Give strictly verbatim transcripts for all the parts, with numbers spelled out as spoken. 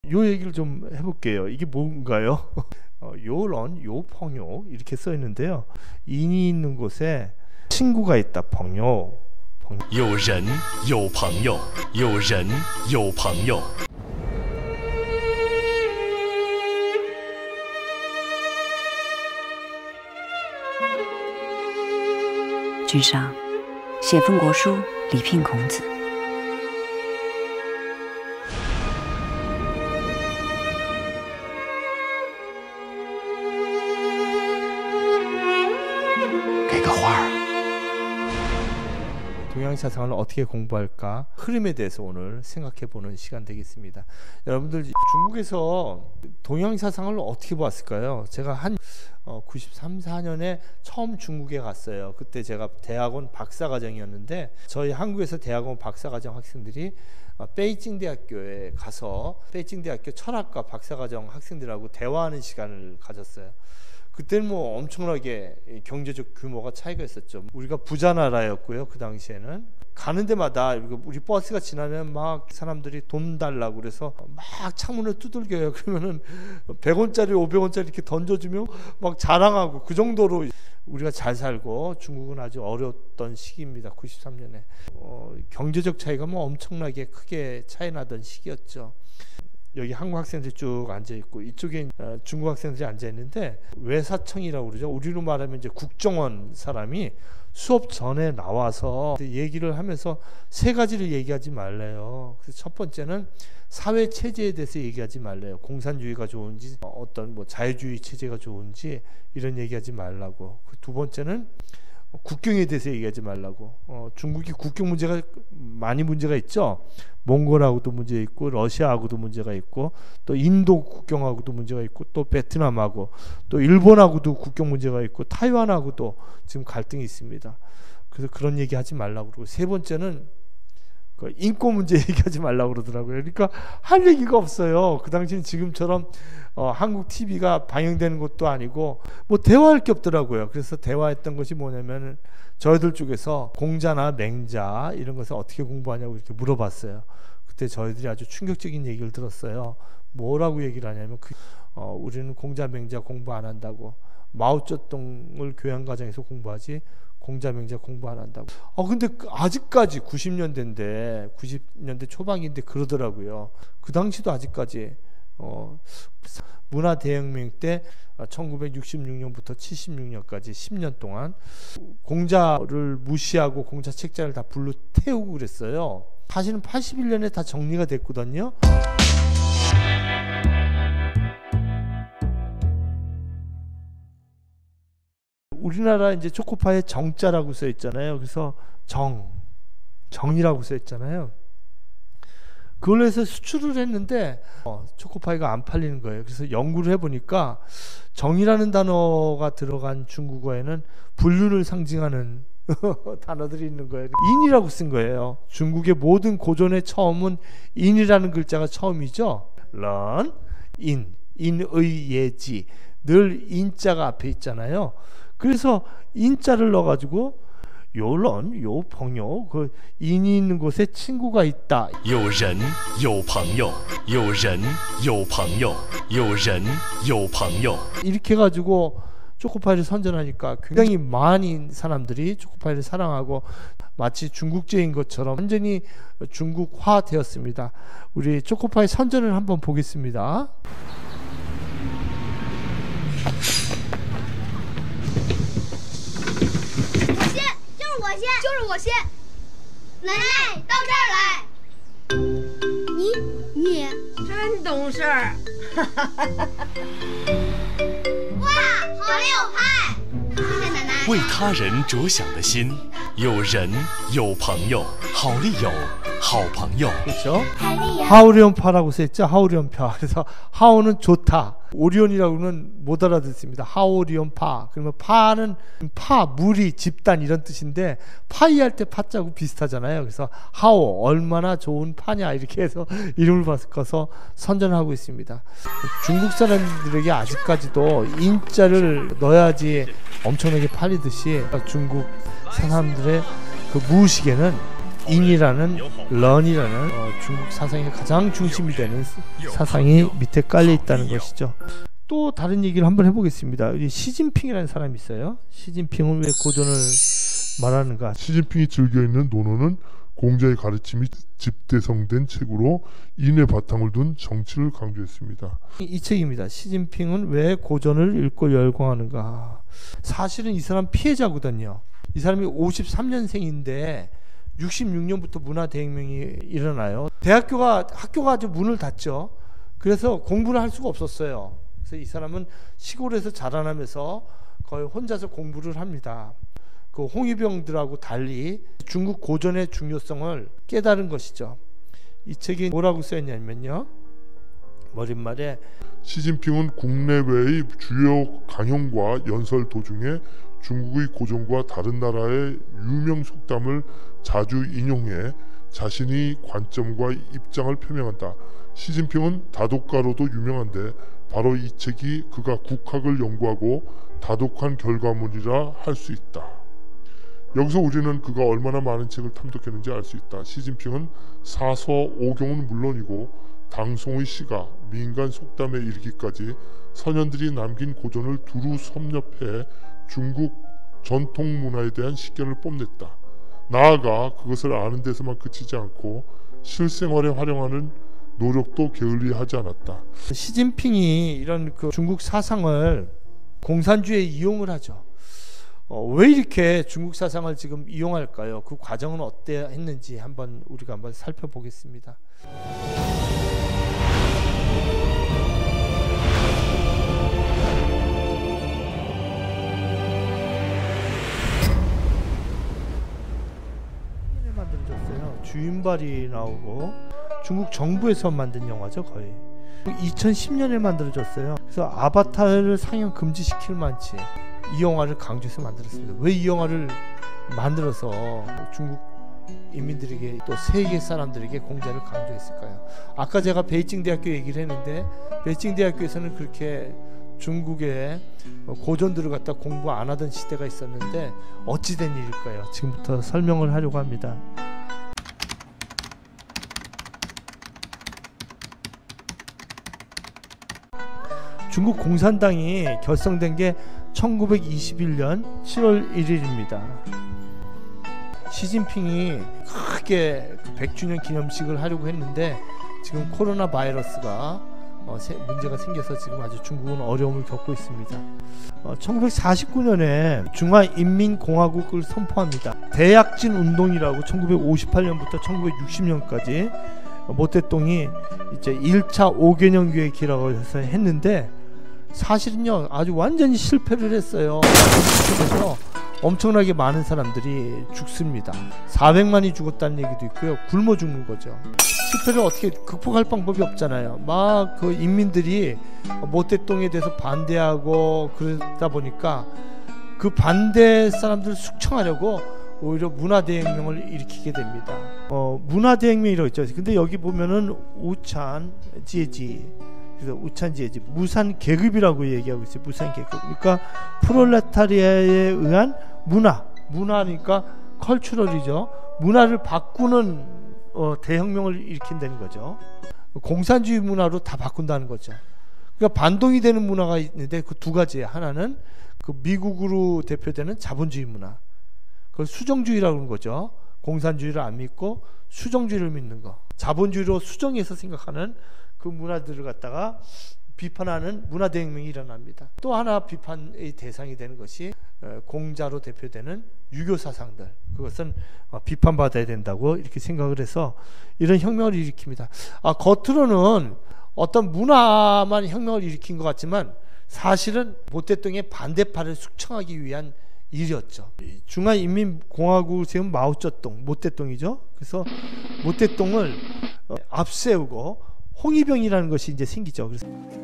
요 얘기를 좀 해볼게요. 이게 뭔가요? 어, 요런 요펑요 이렇게 써 있는데요. 인이 있는 곳에 친구가 있다. 펑요. 有人有朋友，有人有朋友。 君上，写奉国书，礼聘孔子。 给个画儿。 동양 사상을 어떻게 공부할까? 흐름에 대해서 오늘 생각해보는 시간 되겠습니다. 여러분들 중국에서 동양 사상을 어떻게 보았을까요? 제가 한 어, 구십삼, 사 년에 처음 중국에 갔어요. 그때 제가 대학원 박사과정이었는데 저희 한국에서 대학원 박사과정 학생들이 어, 베이징 대학교에 가서 베이징 대학교 철학과 박사과정 학생들하고 대화하는 시간을 가졌어요. 그때는 뭐 엄청나게 경제적 규모가 차이가 있었죠. 우리가 부자 나라였고요. 그 당시에는 가는 데마다 우리 버스가 지나면 막 사람들이 돈 달라고 그래서 막 창문을 두들겨요. 그러면은 백 원짜리 오백 원짜리 이렇게 던져주면 막 자랑하고 그 정도로 우리가 잘 살고 중국은 아주 어려웠던 시기입니다. 구십삼 년에 어, 경제적 차이가 뭐 엄청나게 크게 차이 나던 시기였죠. 여기 한국 학생들이 쭉 앉아 있고 이쪽에 어, 중국 학생들이 앉아 있는데 외사청이라고 그러죠. 우리로 말하면 이제 국정원 사람이 수업 전에 나와서 얘기를 하면서 세 가지를 얘기하지 말래요. 그래서 첫 번째는 사회 체제에 대해서 얘기하지 말래요. 공산주의가 좋은지 어떤 뭐 자유주의 체제가 좋은지 이런 얘기하지 말라고. 그 두 번째는 국경에 대해서 얘기하지 말라고. 어, 중국이 국경 문제가 많이 문제가 있죠. 몽골하고도 문제 있고 러시아하고도 문제가 있고 또 인도 국경하고도 문제가 있고 또 베트남하고 또 일본하고도 국경 문제가 있고 타이완하고도 지금 갈등이 있습니다. 그래서 그런 얘기하지 말라고 그러고 세 번째는 그 인권 문제 얘기하지 말라고 그러더라고요. 그러니까 할 얘기가 없어요. 그 당시는 지금처럼 어, 한국 티비가 방영되는 것도 아니고 뭐 대화할 게 없더라고요. 그래서 대화했던 것이 뭐냐면 저희들 쪽에서 공자나 맹자 이런 것을 어떻게 공부하냐고 이렇게 물어봤어요. 그때 저희들이 아주 충격적인 얘기를 들었어요. 뭐라고 얘기를 하냐면 그, 어, 우리는 공자 맹자 공부 안 한다고. 마오쩌둥을 교양과정에서 공부하지 공자 맹자 공부 안 한다고. 어 근데 아직까지 구십 년대인데 구십 년대 초반인데 그러더라고요. 그 당시도 아직까지 어, 문화 대혁명 때 천구백육십육 년부터 칠십육 년까지 십 년 동안 공자를 무시하고 공자 책자를 다 불로 태우고 그랬어요. 사실은 팔십일 년에 다 정리가 됐거든요. 우리나라 이제 초코파이에 정자라고 써 있잖아요. 그래서 정, 정이라고 써 있잖아요. 그걸로 해서 수출을 했는데 어, 초코파이가 안 팔리는 거예요. 그래서 연구를 해보니까 정이라는 단어가 들어간 중국어에는 불륜을 상징하는 단어들이 있는 거예요. 인이라고 쓴 거예요. 중국의 모든 고전의 처음은 인이라는 글자가 처음이죠. 런, 인, 인의 예지 늘 인자가 앞에 있잖아요. 그래서 인자를 넣어가지고 요런 요펑요 그 인이 있는 곳에 친구가 있다. 有人有朋友，有人有朋友，有人有朋友。 이렇게 해가지고 초코파이를 선전하니까 굉장히 많은 사람들이 초코파이를 사랑하고 마치 중국제인 것처럼 완전히 중국화 되었습니다. 우리 초코파이 선전을 한번 보겠습니다. 我先，就是我先。奶奶，到这儿来。你你真懂事儿。 哇，好六派！谢谢奶奶。 为他人着想的心，有人有朋友，好利友，好朋友。 그렇죠? 하오리온파라고 써있죠. 하오리온파. 그래서 하오는 좋다. 오리온이라고는 못 알아듣습니다. 하오리온파. 그러면 파는 파, 무리, 집단 이런 뜻인데 파이할 때 파자고 비슷하잖아요. 그래서 하오, 얼마나 좋은 파냐 이렇게 해서 이름을 바꿔서 선전하고 있습니다. 중국 사람들에게 아직까지도 인자를 넣어야지 엄청나게 팔리듯이 중국 사람들의 그 무의식에는 인이라는 런이라는 어, 중국 사상의 가장 중심이 되는 사상이 밑에 깔려 있다는 것이죠. 또 다른 얘기를 한번 해보겠습니다. 시진핑이라는 사람이 있어요. 시진핑은 왜 고전을 말하는가? 시진핑이 즐겨 있는 논어는 공자의 가르침이 집대성된 책으로 인의 바탕을 둔 정치를 강조했습니다. 이 책입니다. 시진핑은 왜 고전을 읽고 열광하는가? 사실은 이 사람 피해자거든요. 이 사람이 오십삼 년생인데 육십육 년부터 문화대혁명이 일어나요. 대학교가 학교가 아주 문을 닫죠. 그래서 공부를 할 수가 없었어요. 그래서 이 사람은 시골에서 자라나면서 거의 혼자서 공부를 합니다. 그 홍위병들하고 달리 중국 고전의 중요성을 깨달은 것이죠. 이 책이 뭐라고 쓰였냐면요, 머릿말에 시진핑은 국내외의 주요 강연과 연설 도중에 중국의 고전과 다른 나라의 유명 속담을 자주 인용해 자신의 관점과 입장을 표명한다. 시진핑은 다독가로도 유명한데 바로 이 책이 그가 국학을 연구하고 다독한 결과물이라 할 수 있다. 여기서 우리는 그가 얼마나 많은 책을 탐독했는지 알 수 있다. 시진핑은 사서 오경은 물론이고 당송의 시가, 민간 속담에 이르기까지 선현들이 남긴 고전을 두루 섭렵해 중국 전통 문화에 대한 식견을 뽐냈다. 나아가 그것을 아는 데서만 그치지 않고 실생활에 활용하는 노력도 게을리하지 않았다. 시진핑이 이런 그 중국 사상을 공산주의에 이용을 하죠. 어, 왜 이렇게 중국 사상을 지금 이용할까요? 그 과정은 어때 했는지 한번 우리가 한번 살펴보겠습니다. 만들어졌어요. 주윤발이 나오고 중국 정부에서 만든 영화죠, 거의. 이천십 년에 만들어졌어요. 그래서 아바타를 상영 금지시킬 만치 이 영화를 강조해서 만들었습니다. 왜 이 영화를 만들어서 중국 인민들에게 또 세계 사람들에게 공자를 강조했을까요? 아까 제가 베이징 대학교 얘기를 했는데 베이징 대학교에서는 그렇게 중국의 고전들을 갖다 공부 안 하던 시대가 있었는데 어찌 된 일일까요? 지금부터 설명을 하려고 합니다. 중국 공산당이 결성된 게 천구백이십일 년 칠월 일일입니다. 시진핑이 크게 백 주년 기념식을 하려고 했는데 지금 코로나 바이러스가 어, 세, 문제가 생겨서 지금 아주 중국은 어려움을 겪고 있습니다. 어, 천구백사십구 년에 중화인민공화국을 선포합니다. 대약진 운동이라고 천구백오십팔 년부터 천구백육십 년까지 모태똥이 이제 일 차 오 개년 계획이라고 해서 했는데 사실은요 아주 완전히 실패를 했어요. 그래서 엄청나게 많은 사람들이 죽습니다. 사백만이 죽었다는 얘기도 있고요. 굶어 죽는 거죠. 실패를 어떻게 극복할 방법이 없잖아요. 막 그 인민들이 모태똥에 대해서 반대하고 그러다 보니까 그 반대 사람들을 숙청하려고 오히려 문화대혁명을 일으키게 됩니다. 어, 문화대혁명이라고 있죠. 근데 여기 보면은 우찬 지지, 그래서 우찬지지 무산 계급이라고 얘기하고 있어요. 무산 계급. 그러니까 프롤레타리아에 의한 문화, 문화니까 컬처럴이죠. 문화를 바꾸는 어, 대혁명을 일으킨다는 거죠. 공산주의 문화로 다 바꾼다는 거죠. 그러니까 반동이 되는 문화가 있는데 그 두 가지예요. 하나는 그 미국으로 대표되는 자본주의 문화, 그걸 수정주의라고 하는 거죠. 공산주의를 안 믿고 수정주의를 믿는 거, 자본주의로 수정해서 생각하는 그 문화들을 갖다가 비판하는 문화대혁명이 일어납니다. 또 하나 비판의 대상이 되는 것이 공자로 대표되는 유교 사상들, 그것은 비판받아야 된다고 이렇게 생각을 해서 이런 혁명을 일으킵니다. 아, 겉으로는 어떤 문화만 혁명을 일으킨 것 같지만 사실은 모태똥의 반대파를 숙청하기 위한 일이었죠. 중화인민공화국을 세운 마오쩌둥, 모태똥이죠. 그래서 모태똥을 앞세우고 홍위병이라는 것이 이제 생기죠. 그래서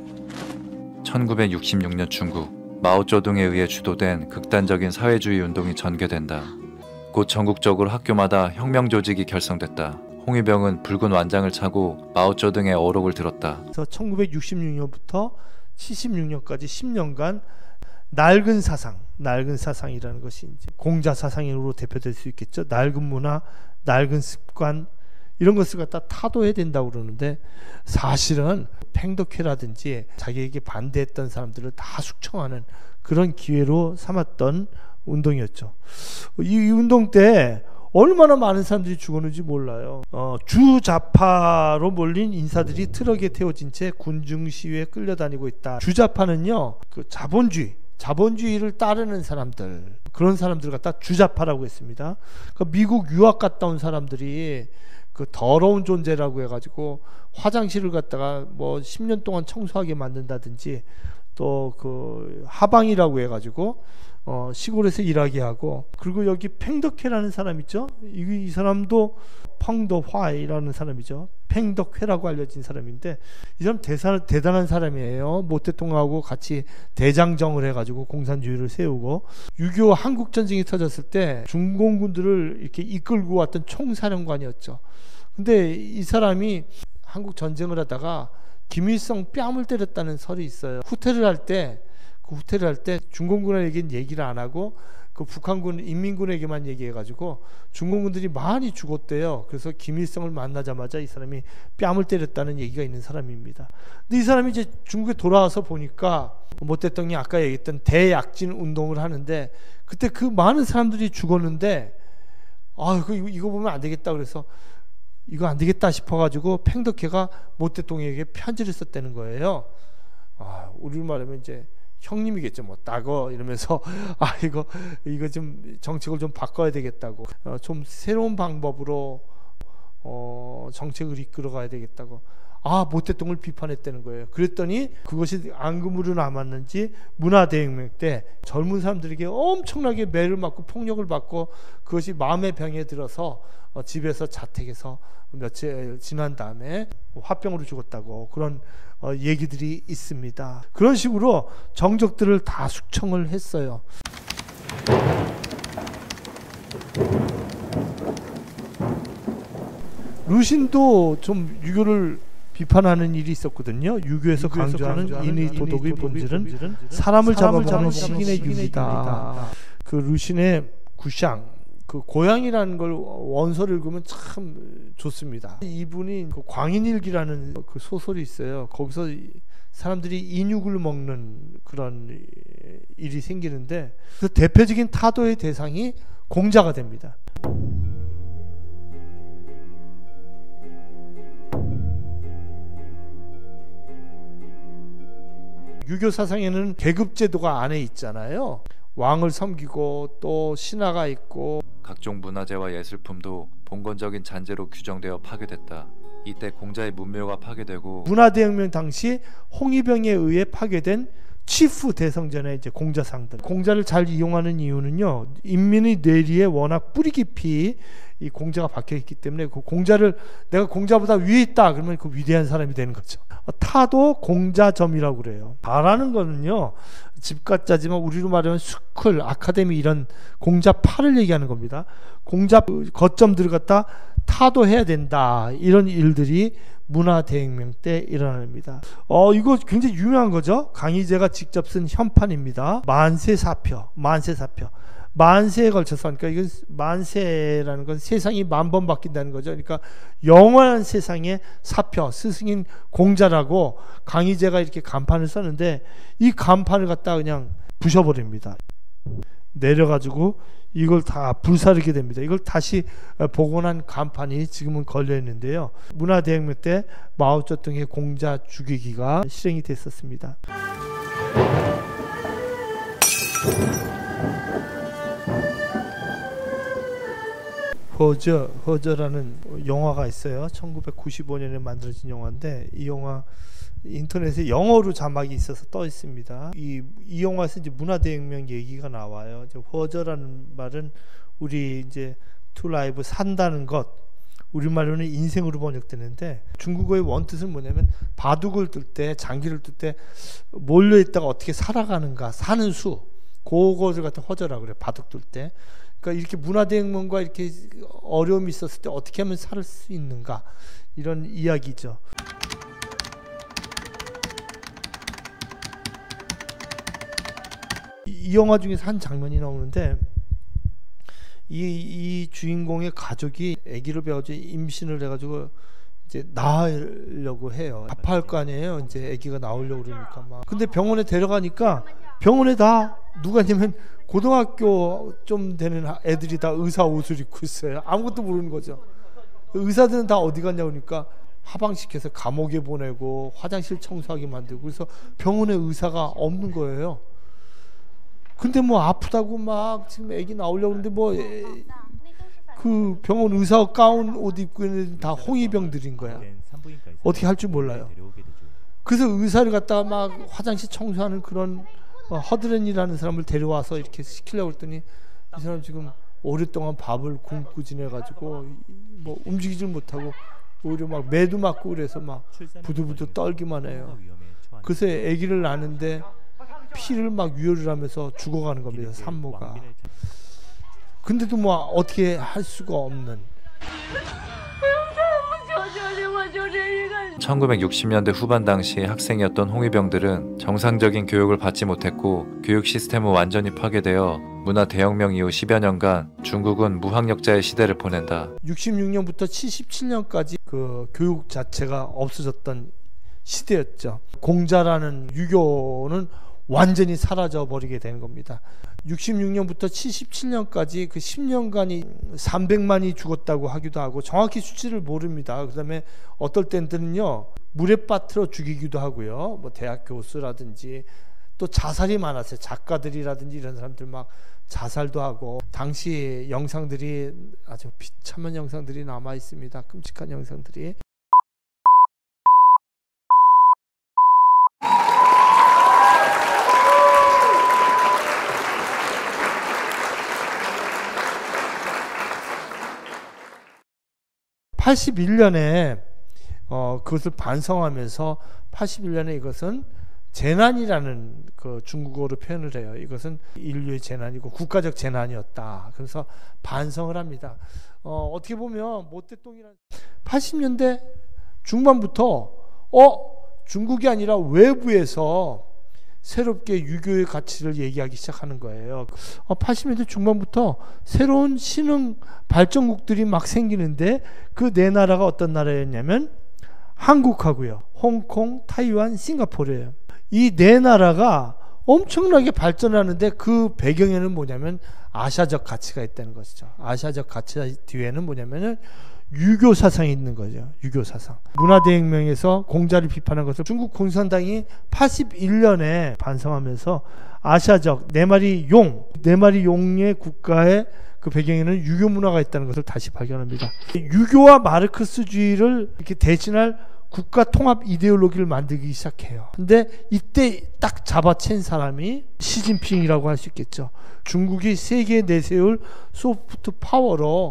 천구백육십육 년 중국, 마오쩌둥에 의해 주도된 극단적인 사회주의 운동이 전개된다. 곧 전국적으로 학교마다 혁명 조직이 결성됐다. 홍위병은 붉은 완장을 차고 마오쩌둥의 어록을 들었다. 그래서 천구백육십육 년부터 칠십육 년까지 십 년간 낡은 사상, 낡은 사상이라는 것이 이제 공자 사상으로 대표될 수 있겠죠. 낡은 문화, 낡은 습관 이런 것을 갖다 타도해야 된다고 그러는데 사실은 팽덕회라든지 자기에게 반대했던 사람들을 다 숙청하는 그런 기회로 삼았던 운동이었죠. 이, 이 운동 때 얼마나 많은 사람들이 죽었는지 몰라요. 어, 주자파로 몰린 인사들이 트럭에 태워진 채 군중 시위에 끌려다니고 있다. 주자파는요, 그 자본주의, 자본주의를 따르는 사람들, 그런 사람들 갖다 주자파라고 했습니다. 그 미국 유학 갔다 온 사람들이 그 더러운 존재라고 해가지고 화장실을 갖다가 뭐 십 년 동안 청소하게 만든다든지 또 그 하방이라고 해가지고 어 시골에서 일하게 하고, 그리고 여기 팽덕회라는 사람 있죠. 이, 이 사람도 펑더화이라는 사람이죠. 팽덕회라고 알려진 사람인데 이 사람 대사, 대단한 사람이에요. 모 대통령하고 같이 대장정을 해가지고 공산주의를 세우고, 육이오 한국전쟁이 터졌을 때 중공군들을 이렇게 이끌고 왔던 총사령관이었죠. 근데 이 사람이 한국 전쟁을 하다가 김일성 뺨을 때렸다는 설이 있어요. 후퇴를 할 때 그 후퇴를 할 때 중공군에게는 얘기를 안 하고 그 북한군 인민군에게만 얘기해가지고 중공군들이 많이 죽었대요. 그래서 김일성을 만나자마자 이 사람이 뺨을 때렸다는 얘기가 있는 사람입니다. 근데 이 사람이 이제 중국에 돌아와서 보니까 모 대통령이 아까 얘기했던 대약진 운동을 하는데 그때 그 많은 사람들이 죽었는데 아 이거, 이거 보면 안 되겠다 그래서 이거 안 되겠다 싶어가지고 팽덕회가 모 대통령에게 편지를 썼다는 거예요. 아 우리로 말하면 이제 형님이겠죠. 뭐 따거 이러면서 아 이거 이거 좀 정책을 좀 바꿔야 되겠다고, 어, 좀 새로운 방법으로 어, 정책을 이끌어 가야 되겠다고 아 모 대통령을 비판했다는 거예요. 그랬더니 그것이 앙금으로 남았는지 문화대혁명 때 젊은 사람들에게 엄청나게 매를 맞고 폭력을 받고 그것이 마음의 병에 들어서 어, 집에서 자택에서 며칠 지난 다음에 화병으로 죽었다고 그런 어, 얘기들이 있습니다. 그런 식으로 정적들을 다 숙청을 했어요. 루신도 좀 유교를 비판하는 일이 있었거든요. 유교에서 강조하는 인의 도덕의 본질은 사람을 잡아먹는 식인의 유기다. 그 루신의 구샹, 그 고향이라는 걸 원서를 읽으면 참 좋습니다. 이분이 그 광인일기라는 그 소설이 있어요. 거기서 사람들이 인육을 먹는 그런 일이 생기는데 그 대표적인 타도의 대상이 공자가 됩니다. 유교 사상에는 계급 제도가 안에 있잖아요. 왕을 섬기고 또 신하가 있고 각종 문화재와 예술품도 봉건적인 잔재로 규정되어 파괴됐다. 이때 공자의 문묘가 파괴되고 문화대혁명 당시 홍위병에 의해 파괴된 치프 대성전의 이제 공자상들, 공자를 잘 이용하는 이유는요, 인민의 뇌리에 워낙 뿌리 깊이 이 공자가 박혀 있기 때문에 그 공자를 내가 공자보다 위에 있다 그러면 그 위대한 사람이 되는 거죠. 타도 공자점이라고 그래요. 다라는 거는요, 집가짜지만 우리로 말하면 스쿨, 아카데미 이런 공자파를 얘기하는 겁니다. 공자 거점들을 갖다 타도해야 된다. 이런 일들이 문화대혁명 때 일어납니다. 어 이거 굉장히 유명한 거죠. 강희제가 직접 쓴 현판입니다. 만세사표, 만세사표. 만세에 걸쳐서, 그러니까 이건 만세라는 건 세상이 만 번 바뀐다는 거죠. 그러니까 영원한 세상의 사표, 스승인 공자라고 강희제가 이렇게 간판을 썼는데 이 간판을 갖다 그냥 부셔버립니다. 내려가지고 이걸 다 불사르게 됩니다. 이걸 다시 복원한 간판이 지금은 걸려 있는데요. 문화대혁명 때 마오쩌둥의 공자 죽이기가 실행이 됐었습니다. 허저, 허저라는 영화가 있어요. 천구백구십오 년에 만들어진 영화인데 이 영화 인터넷에 영어로 자막이 있어서 떠 있습니다. 이, 이 영화에서 이제 문화대혁명 얘기가 나와요. 이제 허저라는 말은 우리 이제 to live 산다는 것, 우리말로는 인생으로 번역되는데 중국어의 원뜻은 뭐냐면 바둑을 뜰 때, 장기를 뜰 때 몰려 있다가 어떻게 살아가는가, 사는 수, 그것을 갖다 허저라고 그래요. 바둑 뜰 때. 그러니까 이렇게 문화대혁명과 이렇게 어려움이 있었을 때 어떻게 하면 살 수 있는가, 이런 이야기죠. 이 영화 중에서 한 장면이 나오는데 이, 이 주인공의 가족이 아기를 배워가지고 임신을 해가지고 이제 낳으려고 해요. 아파할 거 아니에요. 이제 아기가 나오려고 그러니까 막. 근데 병원에 데려가니까 병원에 다 누가 있냐면 고등학교 좀 되는 애들이 다 의사 옷을 입고 있어요. 아무것도 모르는 거죠. 의사들은 다 어디 갔냐 그러니까 하방시켜서 감옥에 보내고 화장실 청소하게 만들고 그래서 병원에 의사가 없는 거예요. 근데 뭐 아프다고 막 지금 애기 나오려고 하는데 뭐 그 병원 의사 가운 옷 입고 있는 다 홍위병들인 거야. 어떻게 할 줄 몰라요. 그래서 의사를 갖다가 막 화장실 청소하는 그런 어, 허드렛이라는 사람을 데려와서 이렇게 시키려고 했더니 이 사람 지금 오랫동안 밥을 굶고 지내가지고 뭐 움직이질 못하고 오히려 막 매도 맞고 그래서 막 부들부들 떨기만 해요. 그래서 아기를 낳는데 피를 막 유혈을 하면서 죽어가는 겁니다. 산모가. 근데도 뭐 어떻게 할 수가 없는. 천구백육십 년대 후반 당시 학생이었던 홍위병들은 정상적인 교육을 받지 못했고 교육 시스템은 완전히 파괴되어 문화 대혁명 이후 십여 년간 중국은 무학력자의 시대를 보낸다. 육십육 년부터 칠십칠 년까지 그 교육 자체가 없어졌던 시대였죠. 공자라는 유교는 완전히 사라져 버리게 되는 겁니다. 육십육 년부터 칠십칠 년까지 그 십 년간이 삼백만이 죽었다고 하기도 하고 정확히 수치를 모릅니다. 그 다음에 어떨 때는요 물에 빠뜨려 죽이기도 하고요. 뭐 대학 교수라든지 또 자살이 많았어요. 작가들이라든지 이런 사람들 막 자살도 하고 당시 영상들이 아주 비참한 영상들이 남아 있습니다. 끔찍한 영상들이. 팔십일 년에 어, 그것을 반성하면서 팔십일 년에 이것은 재난이라는 그 중국어로 표현을 해요. 이것은 인류의 재난이고 국가적 재난이었다. 그래서 반성을 합니다. 어, 어떻게 보면 모태똥이라는 팔십 년대 중반부터 어 중국이 아니라 외부에서 새롭게 유교의 가치를 얘기하기 시작하는 거예요. 어, 팔십 년대 중반부터 새로운 신흥 발전국들이 막 생기는데 그 네 나라가 어떤 나라였냐면 한국하고요, 홍콩, 타이완, 싱가포르예요. 이 네 나라가 엄청나게 발전하는데 그 배경에는 뭐냐면 아시아적 가치가 있다는 것이죠. 아시아적 가치 뒤에는 뭐냐면은 유교 사상이 있는 거죠. 유교 사상. 문화대혁명에서 공자를 비판한 것을 중국 공산당이 팔십일 년에 반성하면서 아시아적 네 마리 용, 네 마리 용의 국가의 그 배경에는 유교 문화가 있다는 것을 다시 발견합니다. 유교와 마르크스주의를 이렇게 대신할 국가 통합 이데올로기를 만들기 시작해요. 근데 이때 딱 잡아챈 사람이 시진핑이라고 할 수 있겠죠. 중국이 세계에 내세울 소프트 파워로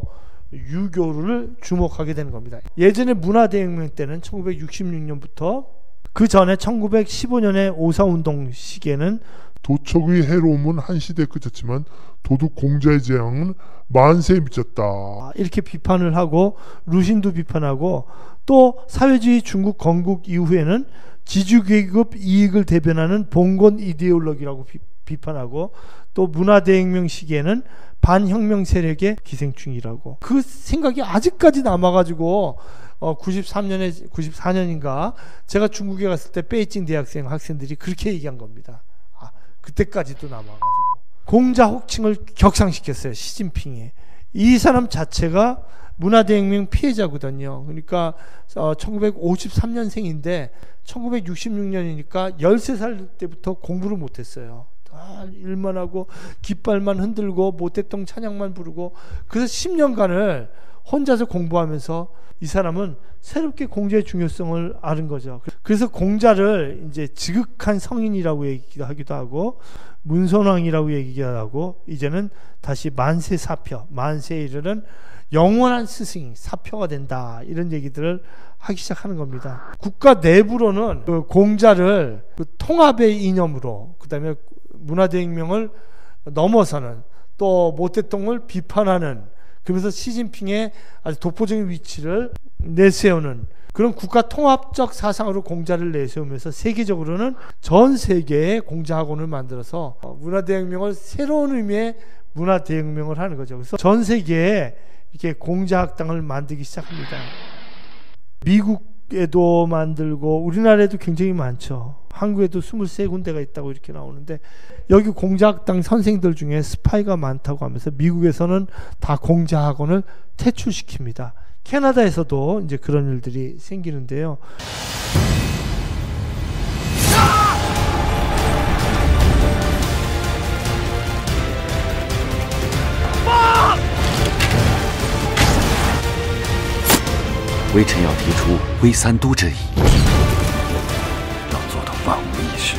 유교를 주목하게 되는 겁니다. 예전에 문화대혁명 때는 천구백육십육 년부터 그 전에 천구백십오 년의 오사운동 시기에는 도척의 해로움은 한시대에 그쳤지만 도둑 공자의 재앙은 만세에 미쳤다. 이렇게 비판을 하고 루신도 비판하고 또 사회주의 중국 건국 이후에는 지주계급 이익을 대변하는 봉건 이데올로기라고 비, 비판하고 또 문화대혁명 시기에는 반혁명 세력의 기생충이라고 그 생각이 아직까지 남아가지고 어, 구십삼 년에 구십사 년인가 제가 중국에 갔을 때 베이징 대학생 학생들이 그렇게 얘기한 겁니다. 아, 그때까지도 남아가지고 공자 호칭을 격상시켰어요. 시진핑이. 이 사람 자체가 문화대혁명 피해자거든요. 그러니까 어, 천구백오십삼 년생인데 천구백육십육 년이니까 열세 살 때부터 공부를 못했어요. 아, 일만 하고 깃발만 흔들고 모태똥 찬양만 부르고 그래서 십 년간을 혼자서 공부하면서 이 사람은 새롭게 공자의 중요성을 아는 거죠. 그래서 공자를 이제 지극한 성인이라고 얘기하기도 하고 문선왕이라고 얘기하기도 하고 이제는 다시 만세 사표, 만세에 이르는 영원한 스승 사표가 된다 이런 얘기들을 하기 시작하는 겁니다. 국가 내부로는 그 공자를 그 통합의 이념으로 그 다음에 문화대혁명을 넘어서는 또 모태똥을 비판하는 그러면서 시진핑의 아주 독보적인 위치를 내세우는 그런 국가 통합적 사상으로 공자를 내세우면서 세계적으로는 전 세계에 공자학원을 만들어서 문화대혁명을 새로운 의미의 문화대혁명을 하는 거죠. 그래서 전 세계에 이렇게 공자학당을 만들기 시작합니다. 미국에도 만들고 우리나라에도 굉장히 많죠. 한국에도 스물세 군데가 있다고 이렇게 나오는데 여기 공자학당 선생들 중에 스파이가 많다고 하면서 미국에서는 다 공자학원을 퇴출시킵니다. 캐나다에서도 이제 그런 일들이 생기는데요. 微臣要提出微三都之议，要做到万无一失，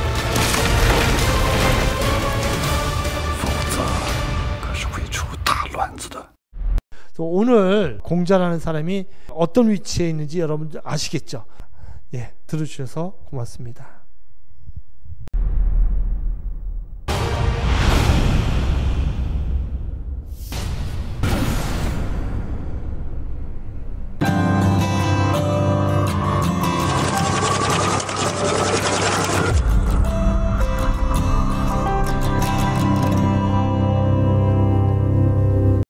否则可是会出大乱子的。 오늘 공자라는 사람이 어떤 위치에 있는지 여러분들 아시겠죠? 예, 들어주셔서 고맙습니다.